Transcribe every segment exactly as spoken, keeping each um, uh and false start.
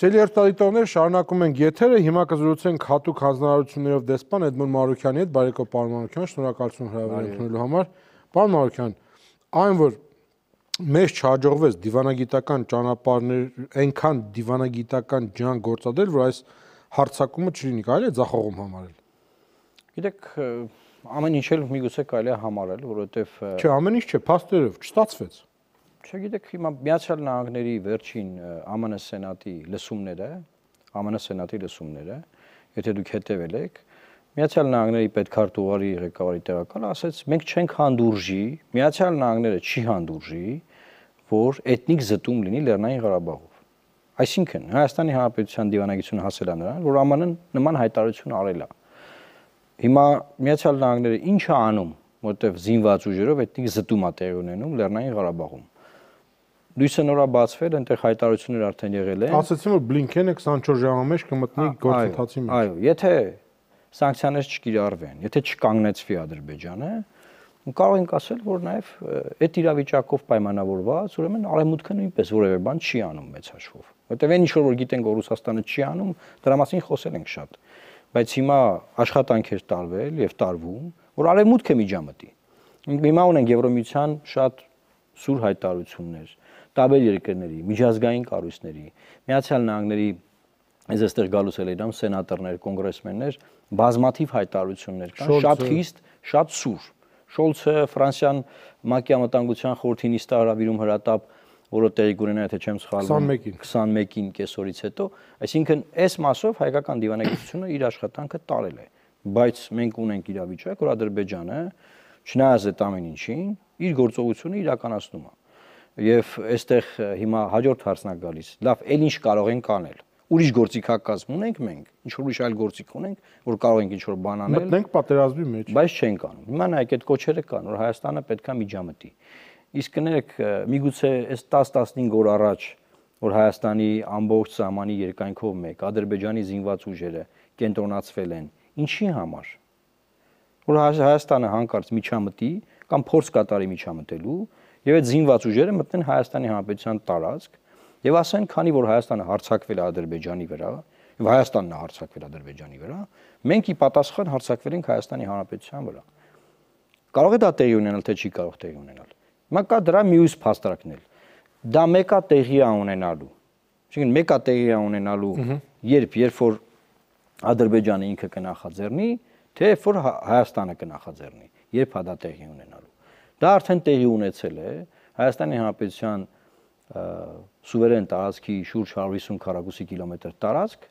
Սելի երթալիտողներ շարունակում ենք եթերը, հիմա կզրուցենք հատուկ հանձնարարություններով դեսպան Էդմոն Մարուքյանի հետ, բարեկո պարոն Մարուքյան, շնորհակալություն հրավեր ընդունելու համար։ Պարոն Մարուքյան, այն որ մեզ չհաջողվեց դիվանագիտական ճանապարհներ, այնքան դիվանագիտական ջանք գործադրել, որ այս հարձակումը չլինի, կարելի է ձախողում համարել։ Գիտեք, ամեն ինչ էլ միգուցե կարելի է համարել, որովհետև Չէ, ամեն ինչ չէ, փաստերով չստացվեց։ Չգիտեք, հիմա Միացյալ Նահանգների վերջին ԱՄՆ Սենատի լսումները, ԱՄՆ Սենատի լսումները, եթե դուք հետևել եք, Միացյալ Նահանգների պետքարտուղարի ղեկավարի տեղակալը ասաց, մենք չենք հանդուրժի, Միացյալ Նահանգները չի հանդուրժի, որ էթնիկ զտում լինի Լեռնային Ղարաբաղով։ Այսինքն, Հայաստանի Հանրապետության դիվանագիտությունը հասել է նրան, որ ԱՄՆ-ն նման հայտարարություն արել է։ Հիմա Միացյալ Նահանգները ինչ է անում, որտեղ զինված ուժերով էթնիկ զտում է տեղի ունենում Լեռնային Ղարաբաղում։ Լույսը նորա բացվել, այնտեղ հայտարարություններ արդեն եղել են։ Ասացին, որ Բլինքենը քսանչորս ժամի մեջ կմտնի գործընթացի մեջ։ Այո, եթե սանկցիաներ չկիրառվեն, եթե չկանգնեցվի Ադրբեջանը, կարող ենք ասել, որ նաև այդ իրավիճակով պայմանավորված, ուրեմն Արևմուտքը նույնպես որևէ բան չի անում մեծ հաշվով։ Որտեղ այն ինչ որ գիտենք, որ Ռուսաստանը չի անում, դրա մասին խոսել ենք շատ։ Բայց հիմա աշխատանքեր տարվել եւ տարվում, որ Արևմուտքը միջամտի։ Հիմա ունենք Եվրոմիության շատ սուր հայտարարություններ, տարբեր երկրների, միջազգային կառույցների, Միացյալ Նահանգների այս այստեղ գալուց էլ իրամ սենատորներ, կոնգրեսմեններ, բազմաթիվ հայտարարություններ կան, շատ խիստ, շատ սուր։ Շոլցը Ֆրանսիան ՄԱԿ-ի անվտանգության խորհրդի նիստը հրավիրում հրատապ, որը տեղի կունենա, եթե չեմ սխալվում, քսանմեկին կեսօրից հետո, այսինքն այս մասով հայկական դիվանագիտությունը իր աշխատանքը տարել է, բայց մենք ունենք իրավիճակ, որ Ադրբեջանը, չնայած այդ ամեն ինչին, իր գործողությունը իրականացնում է։ Եվ այստեղ հիմա հաջորդ հարցն է գալիս, լավ, էլ ինչ կարող ենք անել։ Ուրիշ գործիքակազմ ունենք մենք, ինչ որ ուրիշ այլ գործիք ունենք, որ կարող ենք ինչ որ բան անել։ Մտնենք պատերազմի մեջ։ Բայց չենք անում։ Հիմա նայեք, այդ կոչերը կան, որ Հայաստանը պետքա միջամտի։ Իսկ կներեք, միգուցե այս տասը-տասնհինգ օր առաջ, որ Հայաստանի ամբողջ սահմանի երկայնքով մեկ Ադրբեջանի զինված ուժերը կենտրոնացվել են, ինչի համար։ Որ Հայաստանը հանկարծ միջամտի կամ փորձ կատարի միջամտելու եւ այդ զինված ուժերը մտնեն Հայաստանի Հանրապետության տարածք եւ ասեն, քանի որ Հայաստանը հարձակվել է Ադրբեջանի վրա, եւ Հայաստանն է հարձակվել Ադրբեջանի վրա, մենք ի պատասխան հարձակվել ենք Հայաստանի Հանրապետության վրա։ Կարող է դա տեղի ունենալ, թե չի կարող տեղի ունենալ։ Հիմա կա դրա մյուս փաստարկներ։ Դա մեկա տեղի է ունենալու։ Այսինքն մեկա տեղի է ունենալու, երբ երբ որ Ադրբեջանը ինքը կնախաձեռնի, թե երբ որ Հայաստանը կնախաձեռնի, երբ հա դա տեղի ունենալու։ Դա արդեն տեղի ունեցել է Հայաստանի Հանրապետության սուվերեն տարածքի շուրջ հարյուր հիսուն քառակուսի կիլոմետր տարածք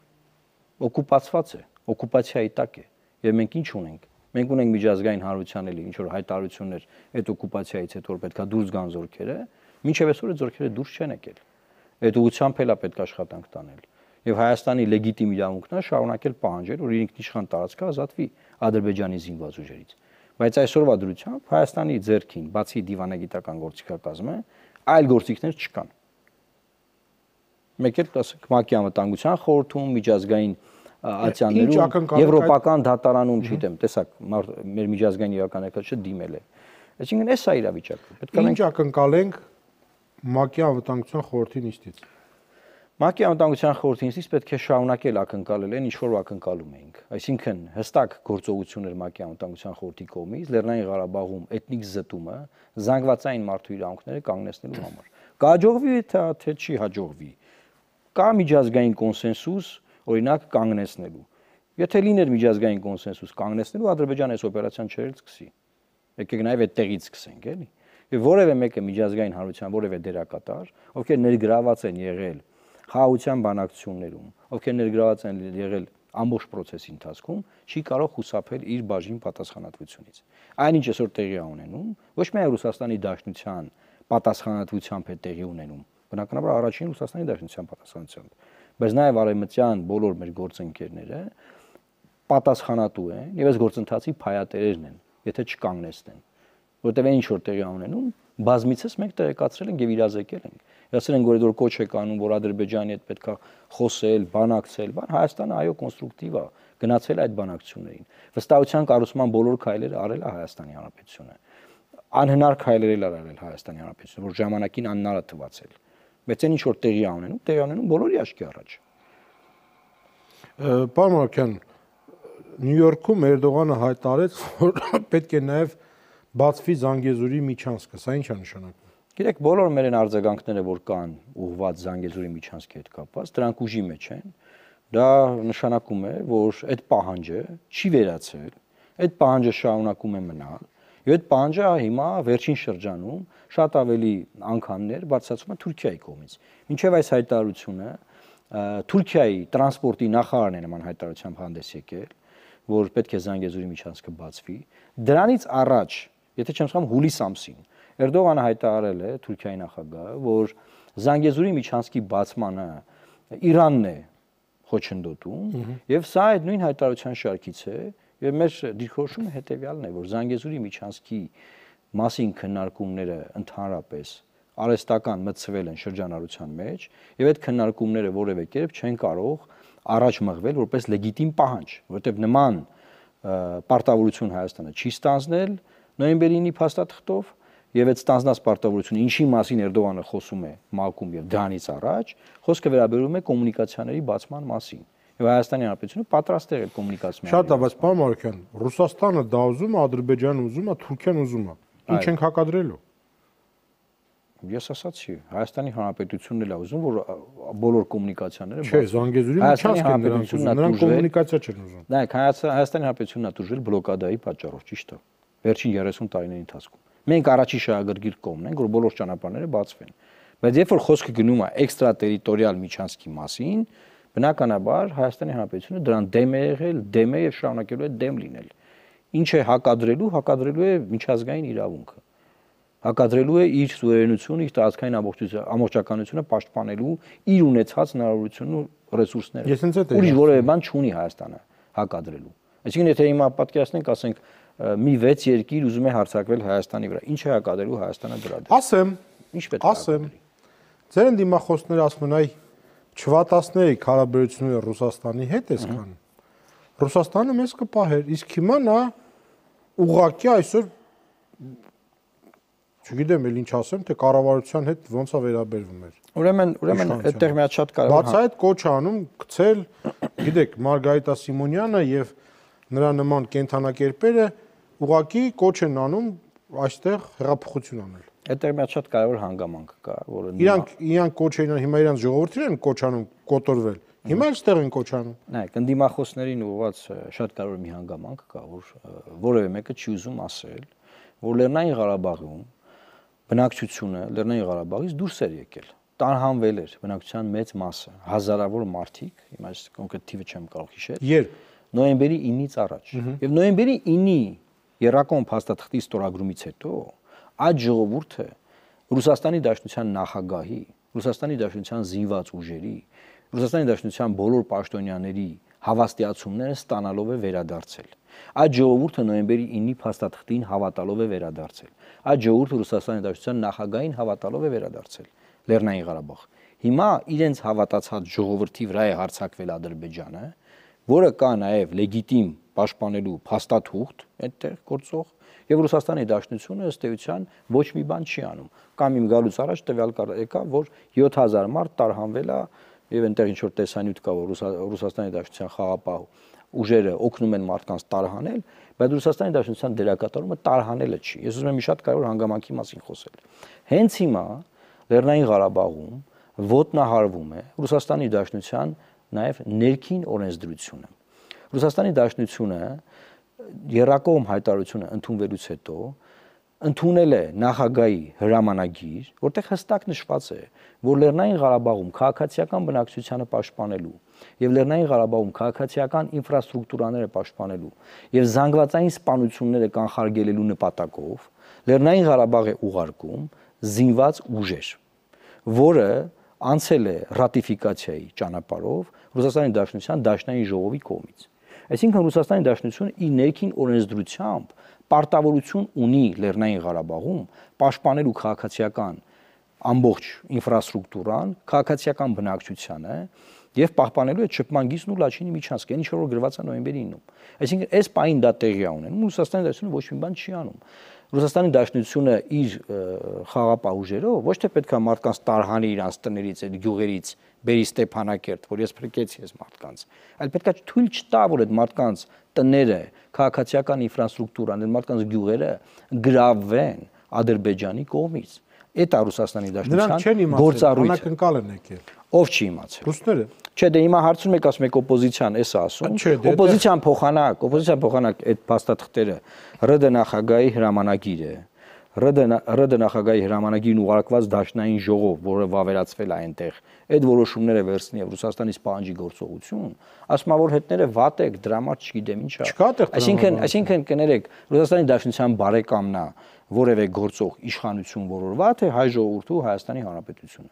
օկուպացված է, օկուպացիայի տակ է։ Եվ մենք ինչ ունենք։ Մենք ունենք միջազգային հանրության էլի ինչ որ հայտարարություններ այդ օկուպացիայից հետո որ պետքա դուրս գան զորքերը, մինչև այսօր այդ զորքերը դուրս չեն եկել։ Այդ ուղղությամբ էլ է պետք աշխատանք տանել։ Եվ Հայաստանի լեգիտիմ իրավունքն է շարունակել պահանջել, որ իր ինքնիշխան տարածքը ազատվի Ադրբեջանի զինված ուժերից։ Բայց այսօրվա դրությամբ Հայաստանի ձեռքին, բացի դիվանագիտական գործիքակազմը, այլ գործիքներ չկան։ Մեկ էլ ասենք ՄԱԿ-ի անվտանգության խորհրդում, միջազգային ատյաններում, եվրոպական դատարանում, չգիտեմ, տեսակ, մեր միջազգային իրական երկրը դիմել է։ Այսինքն էս է իրավիճակը։ Պետք է Ինչ ակնկալենք ՄԱԿ-ի անվտանգության խորհրդի նիստից։ ՄԱԿ-ի անվտանգության խորհրդի նիստից պետք է շարունակել ակնկալել այն, ինչ որ ակնկալում էինք։ Այսինքն հստակ գործողություններ ՄԱԿ-ի անվտանգության խորհրդի կողմից Լեռնային Ղարաբաղում էթնիկ զտումը, զանգվածային մարդու իրավունքները կանգնեցնելու համար։ Կհաջողվի թե չի հաջողվի։ Կա միջազգային կոնսենսուս, օրինակ կանգնեցնելու։ Եթե լիներ միջազգային կոնսենսուս կանգնեցնելու, Ադրբեջանը այս օպերացիան չէր սկսի։ Եկեք նաև այդտեղից սկսենք, էլի։ Եվ որևէ մեկը միջազգային հանրության որևէ դերակատար, ովքեր ներգրաված են եղել խաղաղության բանակցություններում, ովքեր ներգրաված են եղել ամբողջ process-ի ընթացքում, չի կարող խուսափել իր բաժին պատասխանատվությունից։ Այնինչ այսօր տեղի է ունենում, ոչ միայն Ռուսաստանի Դաշնության պատասխանատվությամբ է տեղի ունենում, բնականաբար առաջին Ռուսաստանի Դաշնության պատասխանատվությամբ, բայց նաև արևմտյան բոլոր մեր գործընկերները պատասխանատու են եւ այս գործընթացի փայատերերն են, եթե չկանգնեցնեն, որտեղ ինչ որ տեղի ունենում, բազմիցս մենք տեղեկացրել ենք եւ իրազեկել ենք։ Ասել են, որ դեռ կոչ է կանում, որ Ադրբեջանի հետ պետքա խոսել, բանակցել, բան Հայաստանը այո կոնստրուկտիվ է, գնացել այդ բանակցություններին։ Վստահության կառուցման բոլոր քայլերը արել է Հայաստանի Հանրապետությունը։ Անհնար քայլեր էլ արել Հայաստանի Հանրապետությունը, որ ժամանակին անհնար է թվացել։ Բայց այն ինչ որ տեղի ունենում, տեղի ունենում բոլորի աչքի առաջ։ Պարոն Մարուկյան, Նյու Յորքում Էրդողանը հայտարարեց, որ պետք է նաև բացվի Զանգեզուրի միջանցքը, սա ինչ է նշանակում։ Գիտեք, բոլոր մեր այն արձագանքները, որ կան ուղղված Զանգեզուրի միջանցքի հետ կապված, դրանք ուժի մեջ են։ Դա նշանակում է, որ այդ պահանջը չի վերացել, այդ պահանջը շարունակում է մնալ, եւ այդ պահանջը հիմա վերջին շրջանում շատ ավելի անգամներ բարձրացում է Թուրքիայի կողմից։ Մինչեւ այս հայտարարությունը Թուրքիայի տրանսպորտի նախարարն է նման հայտարարությամբ հանդես եկել, որ պետք է Զանգեզուրի միջանցքը բացվի։ Դրանից առաջ, եթե չեմ սխալվում, հուլիս ամսին Էրդողանը հայտարարել է Թուրքիայի նախագահը, որ Զանգեզուրի միջանցքի բացմանը Իրանն է խոչընդոտում, եւ սա այդ նույն հայտարարության շարքից է, եւ մեր դիրքորոշումը հետեւյալն է, որ Զանգեզուրի միջանցքի մասին քննարկումները ընդհանրապես արհեստական մտցվել են շրջանառության մեջ, եւ այդ քննարկումները որևէ կերպ չեն կարող առաջ մղվել որպես լեգիտիմ պահանջ, որովհետեւ նման պարտավորություն Հայաստանը չի ստանձնել նոյեմբերի ինի փաստաթղթով, եւ այդ ստանձնած պարտավորությունը ինչի մասին Էրդողանը խոսում է ՄԱԿ-ում եւ դրանից առաջ, խոսքը վերաբերում է կոմունիկացիաների բացման մասին։ Եվ Հայաստանի Հանրապետությունը պատրաստ է կոմունիկացիաների։ Շատ է, բայց պարոն Մարուկյան, Ռուսաստանը դա ուզում է, Ադրբեջանը ուզում է, Թուրքիան ուզում է։ Ինչ ենք հակադրելու։ Ես ասացի, Հայաստանի Հանրապետությունն էլ է ուզում, որ բոլոր կոմունիկացիաները Չէ, Զանգեզուրի միջանցքը նրանք ուզում, նրանք կոմունիկացիա չեն ուզում։ Նայեք, Հայաստանի Հանրապետությունն է դժվել բլոկադայի պատճառով, ճիշտ է։ Վերջին երեսուն տարիների ընթացքում։ Մենք առաջի շահագրգիռ կողմն ենք, որ բոլոր ճանապարհները բացվեն։ Բայց երբ որ խոսքը գնում է էքստրատերիտորիալ միջանցքի մասին, բնականաբար Հայաստանի Հանրապետությունը դրան դեմ է եղել, դեմ է եւ շարունակելու է դեմ լինել։ Ինչ է հակադրելու, հակադրելու է միջազգային իրավունքը։ Հակադրելու է իր սուվերենությունը, իր տարածքային ամբողջականությունը պաշտպանելու իր ունեցած հնարավորությունն ու ռեսուրսները։ Ուրիշ որևէ բան չունի Հայաստանը հակադրելու։ Այսինքն եթե հիմա պատկերացնենք, ասենք մի վեց երկիր ուզում է հարձակվել Հայաստանի վրա, ինչ է հակադրելու Հայաստանը դրա դեմ։ Ասեմ, ինչ պետք է ասեմ։ Ձեր դիմախոսները ասում են, այ չվատացնեի հարաբերությունները Ռուսաստանի հետ էսքան։ Ռուսաստանը մեզ կպահեր, իսկ հիմա նա ուղղակի այսօր չգիտեմ էլ ինչ ասեմ, թե կառավարության հետ ոնց է վերաբերվում էր։ Ուրեմն, ուրեմն այդտեղ մի հատ շատ կարևոր։ Բաց այդ կոչ անում գցել, գիտեք, Մարգարիտա Սիմոնյանը եւ նրա նման կենթանակերպերը ուղղակի կոչ են անում այստեղ հեղափոխություն անել։ Այդտեղ մի հատ շատ կարևոր հանգամանք կա, որը Իրանք իրանք կոչ էին, հիմա իրանք ժողովրդին են կոչ անում կոտորվել։ Հիմա այստեղ են կոչ անում։ Նայեք, ընդդիմախոսներին ուղղված շատ կարևոր մի հանգամանք կա, որ որևէ մեկը չի ուզում ասել, որ Լեռնային Ղարաբաղում բնակչությունը Լեռնային Ղարաբաղից դուրս էր եկել, տարհանվել էր բնակչության մեծ մասը, հազարավոր մարդիկ, հիմա այս կոնկրետ թիվը չեմ կարող հիշել։ Երբ նոյեմբերի ինից առաջ։ Եվ նոյեմբերի ինի Երակոմ փաստաթղթի ստորագրումից հետո այդ ժողովուրդը Ռուսաստանի Դաշնության նախագահի, Ռուսաստանի Դաշնության զինված ուժերի, Ռուսաստանի Դաշնության բոլոր պաշտոնյաների հավաստիացումները ստանալով է վերադարձել։ Այդ ժողովուրդը նոյեմբերի ինի փաստաթղթին հավատալով է վերադարձել։ Այդ ժողովուրդը Ռուսաստանի Դաշնության նախագահին հավատալով է վերադարձել Լեռնային Ղարաբաղ։ Հիմա իրենց հավատացած ժողովրդի վրա է հարձակվել Ադրբեջանը, որը կա նաև լեգիտիմ պաշտպանելու փաստաթուղթ այդտեղ գործող, եւ Ռուսաստանի Դաշնությունը ըստ էության ոչ մի բան չի անում։ Կամ իմ գալուց առաջ տվյալ եկա, որ յոթ հազար մարդ տարհանվել է եւ այնտեղ ինչ որ տեսանյութ կա, որ Ռուսաստանի Դաշնության խաղապահ ուժերը օգնում են մարդկանց տարհանել, բայց Ռուսաստանի Դաշնության դերակատարումը տարհանելը չի։ Ես ուզում եմ մի շատ կարևոր հանգամանքի մասին խոսել։ Հենց հիմա Լեռնային Ղարաբաղում ոտնահարվում է Ռուսաստանի Դաշնության նաև ներքին օրենսդրությունը։ Ռուսաստանի Դաշնությունը Երակոմ հայտարարությունը ընդունվելուց հետո ընդունել է նախագահի հրամանագիր, որտեղ հստակ նշված է, որ Լեռնային Ղարաբաղում քաղաքացիական բնակչությանը պաշտպանելու եւ Լեռնային Ղարաբաղում քաղաքացիական ինֆրաստրուկտուրաները պաշտպանելու եւ զանգվածային սպանությունները կանխարգելելու նպատակով Լեռնային Ղարաբաղ է ուղարկում զինված ուժեր, որը անցել է ռատիֆիկացիայի ճանապարհով Ռուսաստանի Դաշնության Դաշնային ժողովի կողմից։ Այսինքն Ռուսաստանի Դաշնությունը իր ներքին օրենսդրությամբ պարտավորություն ունի Լեռնային Ղարաբաղում պաշտպանելու քաղաքացիական ամբողջ ինֆրաստրուկտուրան, քաղաքացիական բնակչությանը եւ պահպանելու այդ շփման գիծն ու Լաչինի միջանցքը, ինչ որ գրված է նոյեմբերի իննում։ Այսինքն այս պահին դա տեղի է ունենում, Ռուսաստանի Դաշնությունը ոչ մի բան չի անում։ Ռուսաստանի Դաշնությունը իր խաղապահ ուժերով ոչ թե պետք է մարդկանց տարհանի իրանց տներից, այդ գյուղերից, բերի Ստեփանակերտ, որ ես փրկեցի այս մարդկանց, այլ պետք է թույլ չտա, որ այդ մարդկանց տները, քաղաքացիական ինֆրաստրուկտուրան, այդ մարդկանց գյուղերը գրավվեն Ադրբեջանի կողմից։ Այդ է Ռուսաստանի Դաշնության գործառույթը։ Անակնկալ են եկել։ Ով չի իմացել։ Ռուսները։ Չէ, դե հիմա հարցում եք ասում եք օպոզիցիան, էս ասում։ Օպոզիցիան փոխանակ, օպոզիցիան փոխանակ այդ փաստաթղթերը ՌԴ նախագահի հրամանագիր է։ ՌԴ նախագահի հրամանագիրն ուղարկված Դաշնային ժողով, որը վավերացվել է այնտեղ, այդ որոշումները վերցնի եւ Ռուսաստանից պահանջի գործողություն, ասում է որ հետները վատ եք, դրա համար չգիտեմ ինչա։ Այսինքն, այսինքն կներեք, Ռուսաստանի Դաշնության բարեկամնա որևէ գործող իշխանություն որորվա, թե հայ ժողովուրդու Հայաստանի Հանրապետությունը։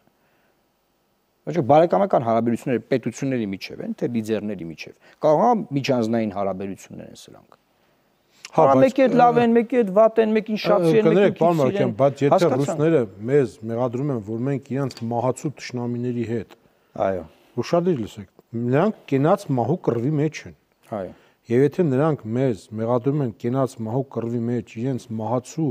Ոչ բարեկամական հարաբերությունները պետությունների միջև են, թե լիդերների միջև։ Կարող է միջանձնային հարաբերություններ են սրանք։ Հա, մեկի հետ լավ են, մեկի հետ վատ են, մեկին շատ սիրեն, մեկին քիչ սիրեն։ Բայց եթե ռուսները մեզ մեղադրում են, որ մենք իրենց մահացու թշնամիների հետ, այո, ուշադիր լսեք, նրանք կենաց մահու կռվի մեջ են։ Այո։ Եվ եթե նրանք մեզ մեղադրում են կենաց մահու կռվի մեջ իրենց մահացու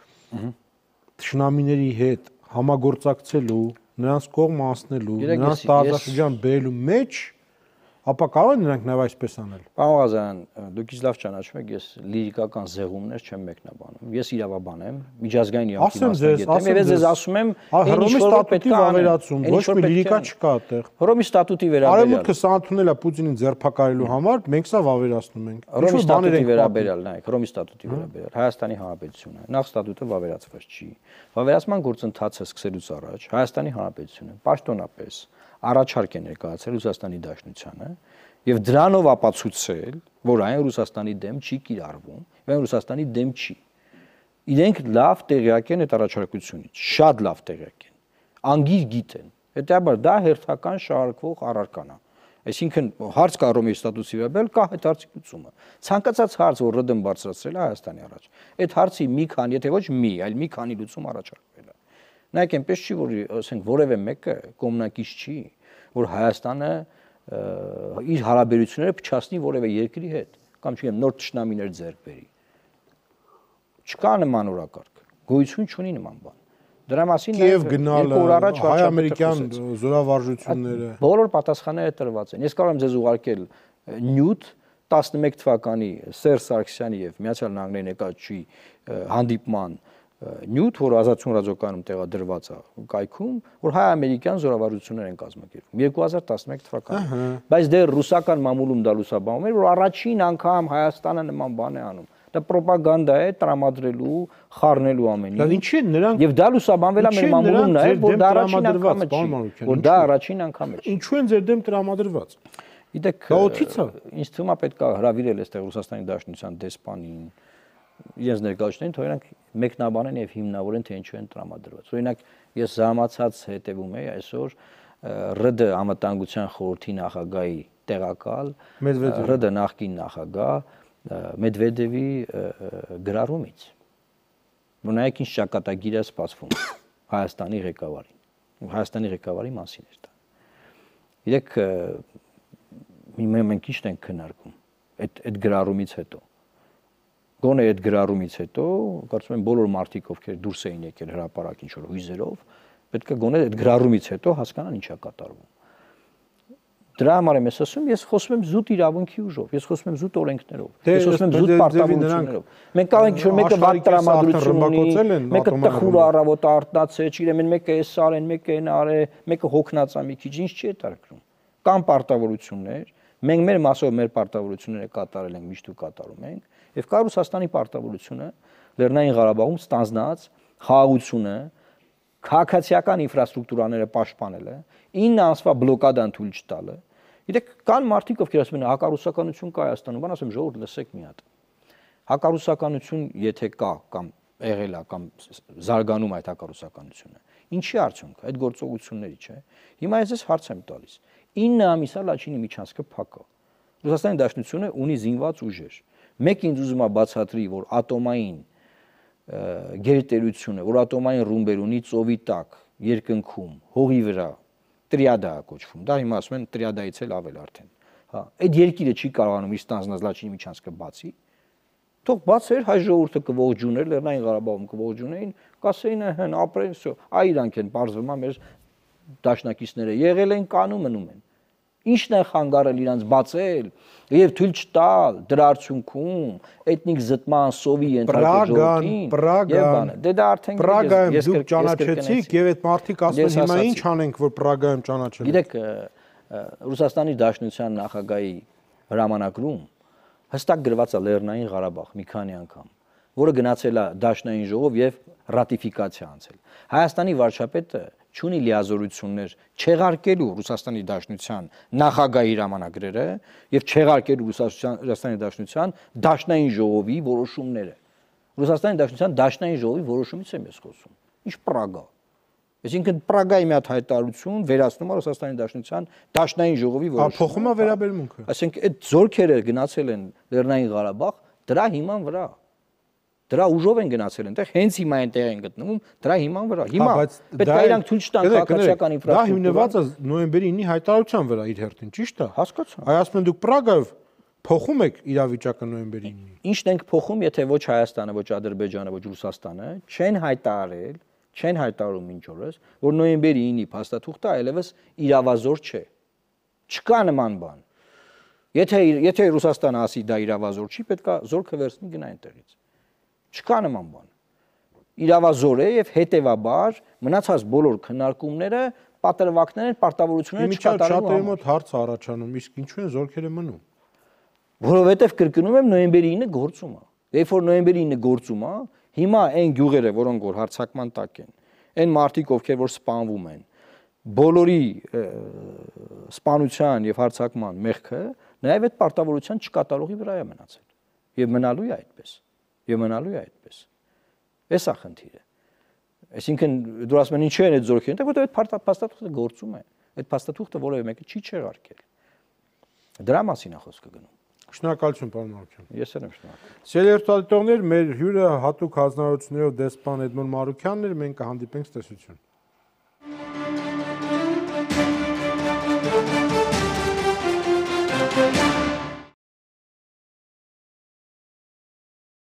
թշնամիների հետ համագործակցելու, նրանց կողմ անցնելու, նրանց տարածաշրջան բերելու մեջ, ապա կարող են նրանք նաև այսպես անել։ Պարոն Ղազարյան, դուք ինձ լավ ճանաչում եք, ես լիրիկական զեղումներ չեմ մեկնաբանում։ Ես իրավաբան եմ, միջազգային իրավունքի մասնագետ եմ, եւ ես ձեզ ասում եմ, Հռոմի ստատուտի վավերացում, ոչ մի լիրիկա չկա այդտեղ։ Հռոմի ստատուտի վերաբերյալ։ Արևմուտքը սանթունել է Պուտինին ձերբակալելու համար, մենք սա վավերացնում ենք։ Հռոմի ստատուտի վերաբերյալ, նայեք, Հռոմի ստատուտի վերաբերյալ Հայաստանի Հանրապետությունը նախ ստատուտը վավերացված չի։ Վավերացման գործընթացը սկսելուց առաջ Հայաստանի Հանրապետությունը պաշտոնապես առաջարկ է ներկայացրել Ռուսաստանի Դաշնությանը եւ դրանով ապացուցել, որ այն Ռուսաստանի դեմ չի կիրառվում, եւ այն Ռուսաստանի դեմ չի։ Իրենք լավ տեղյակ են այդ առաջարկությունից, շատ լավ տեղյակ են, անգիր գիտեն։ Հետեւաբար դա հերթական շարքվող առարկան է։ Այսինքն հարց կա Հռոմի ստատուտի վերաբերյալ, կա այդ հարցի լուծումը։ Ցանկացած հարց, որ ՌԴ-ն բարձրացրել է Հայաստանի առաջ, այդ հարցի մի քանի, եթե ոչ մի, այլ մի քանի լուծում առաջարկվել է։ Նայեք, այնպես չի, որ ասենք որևէ մեկը կողմնակից չի, որ Հայաստանը իր հարաբերությունները փչացնի որևէ երկրի հետ, կամ չգիտեմ, նոր թշնամիներ ձեռք բերի։ Չկա նման օրակարգ, գոյություն չունի նման բան։ Դրա մասին Կիև գնալ, հայ-ամերիկյան զորավարժությունները։ Բոլոր պատասխանները տրված են։ Ես կարող եմ ձեզ ուղարկել նյութ տասնմեկ թվականի Սերժ Սարգսյանի եւ Միացյալ Նահանգների ներկայացուցիչի հանդիպման նյութ, որ Ազատություն ռադիոկայանում տեղադրված է կայքում, որ հայ-ամերիկյան զորավարժություններ են կազմակերպում երկու հազար տասնմեկ թվականին։ Բայց դեռ ռուսական մամուլում դա լուսաբանում էր, որ առաջին անգամ Հայաստանը նման բան է անում։ Դա պրոպագանդա է, տրամադրելու, խառնելու ամեն ինչ։ Ինչի՞ նրանք եւ դա լուսաբանվել է մեր մամուլում նաեւ, որ դա առաջին անգամը չի, որ դա առաջին անգամը չի։ Ինչու են ձեր դեմ տրամադրված։ Գիտեք, Գաոթից է։ Ինձ թվում է պետք է հրավիրել այստեղ Ռուսաստանի Դաշնության դեսպանին, իրենց ներկայացուցիչներին, թող իրանք մեկնաբանեն եւ հիմնավորեն, թե ինչու են տրամադրված։ Օրինակ, ես զարմացած հետևում եի այսօր ՌԴ անվտանգության խորհրդի նախագահի տեղակալ, ՌԴ նախկին նախագահ Մեդվեդևի գրառումից։ Որ նայեք ինչ ճակատագիր է սպասվում Հայաստանի ղեկավարին։ Հայաստանի ղեկավարի մասին է դա։ Իրեք մենք ինչ ենք քննարկում այդ այդ գրառումից հետո։ Գոնե այդ գրառումից հետո, կարծում եմ բոլոր մարդիկ, ովքեր դուրս էին եկել հրապարակ ինչ որ հույզերով, պետք է գոնե այդ գրառումից հետո հասկանան ինչ է կատարվում։ Դրա համար եմ ես ասում, ես խոսում եմ զուտ իրավունքի ուժով, ես խոսում եմ զուտ օրենքներով, ես խոսում եմ զուտ պարտավորություններով։ Մենք կարող ենք ինչ-որ մեկը վատ տրամադրություն ունի, մեկը տխուր առավոտ արտնացե, չգիտեմ, մեկը էս արեն, մեկը այն արե, մեկը հոգնած է մի քիչ, ինչ չի հետարկում։ Կան պարտավորություններ, մենք մեր մասով մեր պարտավորությունները կատարել ենք, միշտ ու կատարում ենք, եւ կա Ռուսաստանի պարտավորությունը Լեռնային Ղարաբաղում ստանձնած խաղաղությունը, քաղաքացիական ինֆրաստրուկտուրաները պաշտպանելը, ինը ամսվա բլոկադան թույլ չտալը։ Գիտեք, կան մարդիկ, ովքեր ասում են հակառուսականություն կա Հայաստանում, բան ասում ժողովուրդ լսեք մի հատ։ Հակառուսականություն եթե կա կամ եղել է կամ զարգանում այդ հակառուսականությունը, ինչի արդյունք, այդ գործողությունների, չէ։ Հիմա ես ես հարց եմ տալիս։ ինը ամիս է Լաչինի միջանցքը փակ է։ Ռուսաստանի Դաշնությունը ունի զինված ուժեր։ Մեկ ինձ ուզում է բացատրի, որ ատոմային գերտերությունը, որ ատոմային ռումբեր ունի ծովի տակ, երկնքում, հողի վրա, տրիադա է կոչվում։ Դա հիմա ասում են տրիադայից էլ ավել արդեն։ Հա, այդ երկիրը չի կարողանում իր ստանձնած Լաչինի միջանցքը բացի։ Թող բացեր հայ ժողովուրդը կողջուներ, Լեռնային Ղարաբաղում կողջունեին, կասեին հեն ապրեն, всё, այ իրանք են բարձվում է մեր դաշնակիցները եղել են կանում մնում են։ Ինչն է խանգարել իրանց բացել եւ թույլ չտալ դրա արդյունքում էթնիկ զտման սովի ենթարկել ժողովրդին։ Պրագան, դե դա արդեն Պրագայում դուք ճանաչեցիք եւ այդ մարդիկ ասում են հիմա ինչ անենք որ Պրագայում ճանաչել։ Գիտեք, Ռուսաստանի Դաշնության նախագահի հրամանագրում հստակ գրված է Լեռնային Ղարաբաղ մի քանի անգամ, որը գնացել է Դաշնային ժողով եւ ռատիֆիկացիա անցել։ Հայաստանի վարչապետը չունի լիազորություններ չեղարկելու Ռուսաստանի Դաշնության նախագահի հրամանագրերը եւ չեղարկելու Ռուսաստանի Դաշնության Դաշնային ժողովի որոշումները։ Ռուսաստանի Դաշնության Դաշնային ժողովի որոշումից եմ ես խոսում։ Ինչ Պրագա։ Այսինքն Պրագայի մի հատ հայտարարություն վերացնում է Ռուսաստանի Դաշնության Դաշնային ժողովի որոշումը։ Փոխում է վերաբերմունքը։ Այսինքն այդ զորքերը գնացել են Լեռնային Ղարաբաղ դրա հիման վրա։ Դրա ուժով են գնացել այնտեղ, հենց հիմա այնտեղ են գտնվում, դրա հիման վրա։ Հիմա պետք է իրանք թույլ չտան քաղաքացիական ինֆրաստրուկտուրա։ Դա հիմնված է նոյեմբերի ինի հայտարարության վրա իր հերթին, ճիշտ է։ Հասկացա։ Այ ասում են դուք Պրագայով փոխում եք իրավիճակը նոյեմբերի ինին։ Ինչն ենք փոխում, եթե ոչ Հայաստանը, ոչ Ադրբեջանը, ոչ Ռուսաստանը չեն հայտարարել, չեն հայտարարում մինչ օրս, որ նոյեմբերի ինի փաստաթուղթը այլևս իրավազոր չէ։ Չկա նման բան։ Եթե եթե Ռուսաստանը ասի դա իրավազոր չի, պետք է զորքը վերցնի գնա այնտեղից։ Չկա նման բան։ Իրավազոր է եւ հետեւաբար մնացած բոլոր քննարկումները պատրվակներ են, պարտավորություններ չկատարելու համար։ Շատ մոտ հարց առաջանում, իսկ ինչու են զորքերը մնում։ Որովհետեւ կրկնում եմ նոյեմբերի ինը գործում է։ Երբ որ նոյեմբերի ինը գործում է, հիմա այն գյուղերը, որոնք որ հարցակման տակ են, այն մարդիկ, ովքեր որ սպանվում են, բոլորի սպանության եւ հարցակման մեղքը նաեւ այդ պարտավորության չկատարողի վրա է մնացել։ Եվ մնալու է այդպես։ Եվ մնալու է այդպես։ Էս է խնդիրը։ Այսինքն դու ասում ես ինչու են այդ զորքերը, որտեղ այդ փաստաթուղթը գործում է։ Այդ փաստաթուղթը որևէ մեկը չի չեղարկել։ Դրա մասին է խոսքը գնում։ Շնորհակալություն, պարոն Մարուկյան։ Ես եմ շնորհակալ։ Սիրելի հերթադիտողներ, մեր հյուրը հատուկ հանձնարարություններով դեսպան Էդմոն Մարուկյանն էր, մենք կհանդիպենք ցտեսություն։